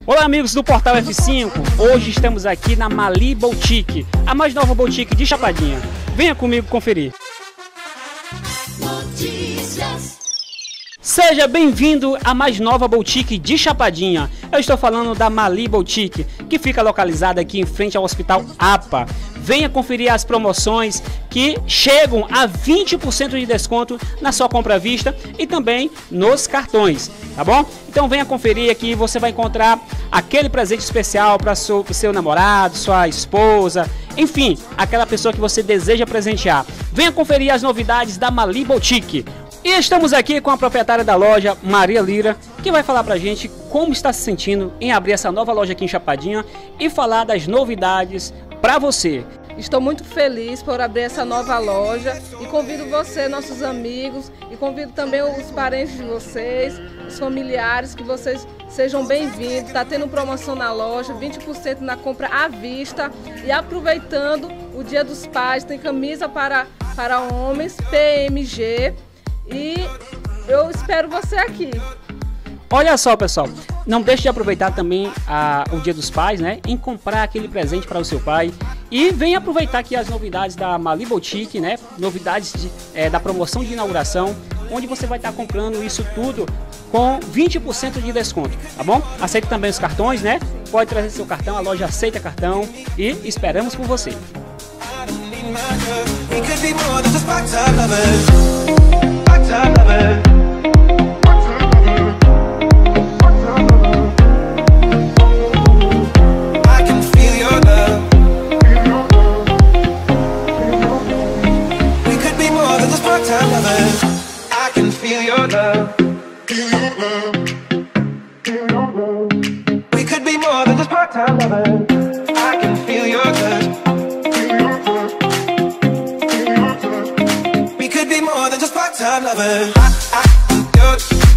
Olá amigos do Portal F5, hoje estamos aqui na Mali Boutique, a mais nova boutique de Chapadinha. Venha comigo conferir. Seja bem-vindo à mais nova boutique de Chapadinha. Eu estou falando da Mali Boutique, que fica localizada aqui em frente ao Hospital APA. Venha conferir as promoções que chegam a 20% de desconto na sua compra à vista e também nos cartões, tá bom? Então venha conferir aqui, você vai encontrar aquele presente especial para seu namorado, sua esposa, enfim, aquela pessoa que você deseja presentear. Venha conferir as novidades da Mali Boutique. E estamos aqui com a proprietária da loja, Maria Lira, que vai falar pra gente como está se sentindo em abrir essa nova loja aqui em Chapadinha e falar das novidades para você. Estou muito feliz por abrir essa nova loja e convido você, nossos amigos, e convido também os parentes de vocês, os familiares, que vocês sejam bem-vindos. Está tendo promoção na loja, 20% na compra à vista, e aproveitando o Dia dos Pais, tem camisa para homens, PMG, e eu espero você aqui. Olha só, pessoal, não deixe de aproveitar também o Dia dos Pais, né, em comprar aquele presente para o seu pai. E venha aproveitar aqui as novidades da Mali Boutique, né, novidades da promoção de inauguração, onde você vai estar comprando isso tudo com 20% de desconto, tá bom? Aceita também os cartões, né? Pode trazer seu cartão, a loja aceita cartão e esperamos por você. I can feel your love. We could be more than just part-time lovers. I can feel your touch. We could be more than just part-time lovers. Your